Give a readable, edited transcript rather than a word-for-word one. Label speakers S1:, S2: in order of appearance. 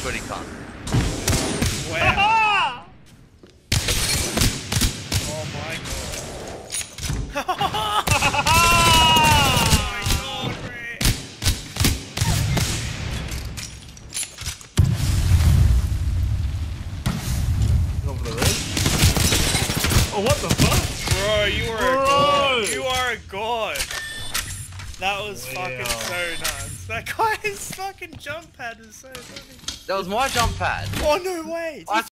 S1: but he can't.
S2: Wow. Oh my god. Oh my god, Ray.
S3: Oh, what the fuck?
S2: Bro, you are a god. You are a god. That was fucking so nice. That guy's fucking jump pad is so funny.
S1: That was my jump pad.
S2: Oh no way!